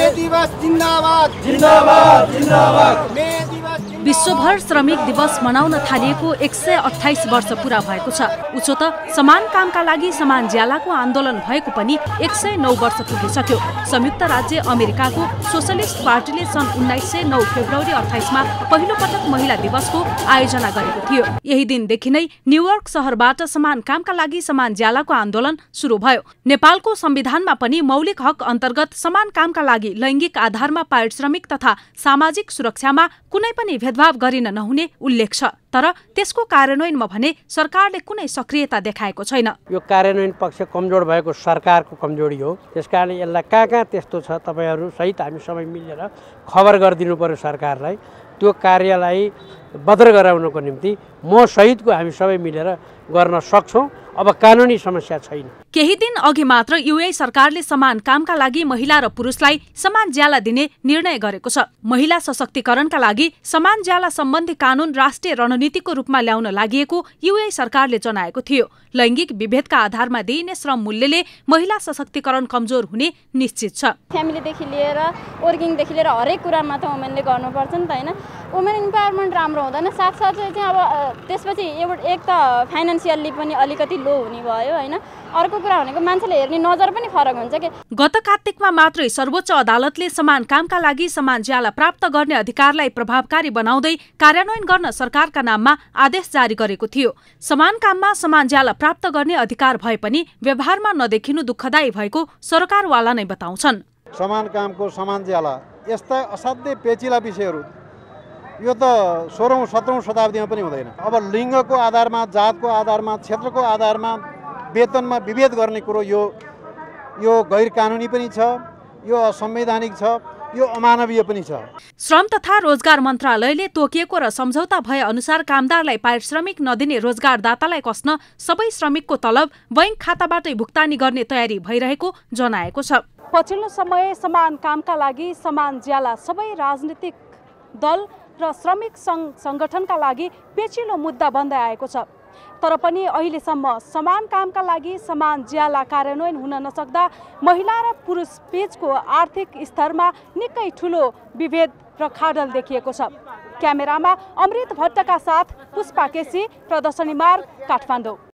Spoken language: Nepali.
दिवस जिन्दाबाद जिन्दाबाद जिन्दाबाद। विश्वभर श्रमिक दिवस मनाउन थालिएको 128 वर्ष पूरा भएको छ। उसो त समान कामका लागि समान ज्यालाको आन्दोलन भएको पनि 109 वर्ष पुगिसक्यो। संयुक्त राज्य अमेरिकाको सोशलिस्ट पार्टीले सन् 1909 फेब्रुअरी 28 मा पहिलो पटक महिला दिवसको आयोजना गरेको थियो। यही दिनदेखि नै न्युयोर्क शहरबाट समान कामका लागि समान ज्यालाको आन्दोलन सुरु भयो। नेपालको संविधानमा पनि मौलिक हक अन्तर्गत समान कामका लागि लैंगिक आधारमा पारिश्रमिक तथा सामाजिक सुरक्षामा कुनै पनि भेदभाव गरिन नहुने उल्लेख छ। तर त्यसको कार्यान्वयनमा भने सरकारले कुनै सक्रियता देखाएको छैन। यो कार्यान्वयन पक्ष कमजोर भएको सरकारको कमजोरी हो। त्यसकारणले यसलाई कहाँ त्यस्तो छ तपाईहरु सहित हामी सबै मिलेर खबर गरिदिनु पर्यो सरकारलाई। त्यो कार्यलाई बदर गराउनको निम्ति म सहितको हामी सबै मिलेर गर्न सक्छौं। अब कानुनी समस्या छैन। केही दिन अघि मात्र यूए सरकारले समान कामका लागि महिला र पुरुषलाई समान ज्याला दिने निर्णय गरेको छ। महिला सशक्तिकरणका लागि समान ज्याला सम्बन्धी कानून राष्ट्रिय रणनीतिको रूपमा ल्याउन लागि यूए सरकारले जनाएको थियो। लैंगिक विभेदका आधारमा दिइने श्रम मूल्यले महिला सशक्तिकरण कमजोर हुने निश्चित छ। फ्यामिलीदेखि लिएर वर्किङदेखि लिएर हरेक कुरामा त वुमेनले गर्नुपर्छ नि त हैन। वुमेन इम्पावरमेन्ट राम्रो हुँदैन, साथसाथै चाहिँ अब त्यसपछि एक त फाइनान्शियली पनि अलिकति लो हुने भयो हैन। अर्को कुरा भनेको मान्छेले हेर्ने नजर पनि फरक हुन्छ के। गत कार्तिकमा मात्रै सर्वोच्च अदालतले समान कामका लागि समान ज्याला प्राप्त गर्ने अधिकारलाई प्रभावकारी बनाउँदै कार्यान्वयन गर्न सरकारका नाममा आदेश जारी गरेको थियो। समान काममा समान ज्याला प्राप्त गर्ने अधिकार भए पनि व्यवहारमा नदेखिनु दुःखदायी भएको सरकारवाला नै बताउँछन्। समान कामको समान ज्याला यस्ता असाध्यै पेचिला विषयहरू यो त 16औं 17औं शताब्दीमा पनि हुँदैन। अब लिङ्गको आधारमा, जातको आधारमा, क्षेत्रको आधारमा वेतनमा विभेद गर्ने कुरो यो गैर कानुनी पनि छ, यो असंवैधानिक छ, यो अमानवीय पनि छ। श्रम तथा रोजगार मन्त्रालयले तोकिएको र सम्झौता भए अनुसार कामदारलाई पारिश्रमिक नदिने रोजगारदातालाई कस्न सबै श्रमिकको तलब बैंक खाताबाटै भुक्तानी गर्ने तयारी भइरहेको जनाएको छ। पछिल्लो समय समान कामका लागि समान ज्याला सबै राजनीतिक दल र श्रमिक संगठनका लागि पेचिलो मुद्दा बन्दै आएको छ। तर पनि अहिलेसम्म समान कामका लागि समान ज्याला कार्यान्वयन हुन नसक्दा महिला र पुरुष बीचको आर्थिक स्तरमा निकै ठूलो विभेद र खाडल देखिएको छ। क्यामेरामा अमृत भट्टका साथ पुष्पा केसी, प्रदर्शनी मार्ग, काठमाडौँ।